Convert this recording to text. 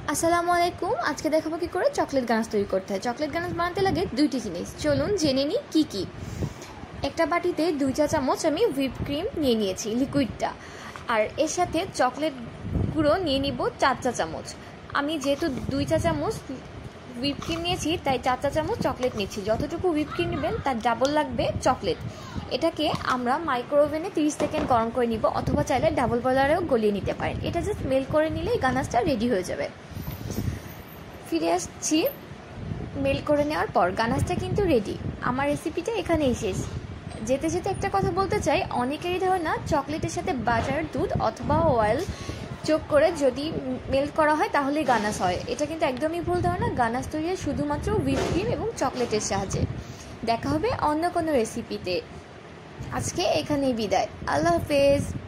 আসসালামু আলাইকুম। আজকে দেখাবো কি করে চকলেট গানাশ তৈরি করতে হয়। চকলেট গানাশ বানাতে লাগে দুইটি জিনিস, চলুন জেনে নিই কী কী। একটা বাটিতে 2 চা চামচ আমি হুইপ ক্রিম নিয়ে নিয়েছি, লিকুইডটা। আর এর সাথে চকলেট গুঁড়ো নিয়ে নিব 4 চা চামচ। আমি যেহেতু 2 চা চামচ হুইপ ক্রিম নিয়েছি তাই 4 চা চামচ চকলেট নিচ্ছি। যতটুকু হুইপ ক্রিম নেবেন তার ডাবল লাগবে চকলেট। এটাকে আমরা মাইক্রোওভেনে 30 সেকেন্ড গরম করে নিব, অথবা চাইলে ডাবল বয়লারেও গলিয়ে নিতে পারেন। এটা জাস্ট মেল্ট করে নিলেই গানাশটা রেডি হয়ে যাবে। ফিরে আসছি মেল করে নেওয়ার পর। গানাশটা কিন্তু রেডি। আমার রেসিপিটা এখানেই শেষ। যেতে যেতে একটা কথা বলতে চাই, অনেকেরই ধারণা চকলেটের সাথে বাটার, দুধ অথবা অয়েল যোগ করে যদি মেল্ট করা হয় তাহলেই গানাশ হয়। এটা কিন্তু একদমই ভুল ধারণা। গানাশ তৈরি হয় শুধুমাত্র হুইপ ক্রিম এবং চকলেটের সাহায্যে। দেখা হবে অন্য কোনো রেসিপিতে। আজকে এখানেই বিদায়। আল্লাহ হাফেজ।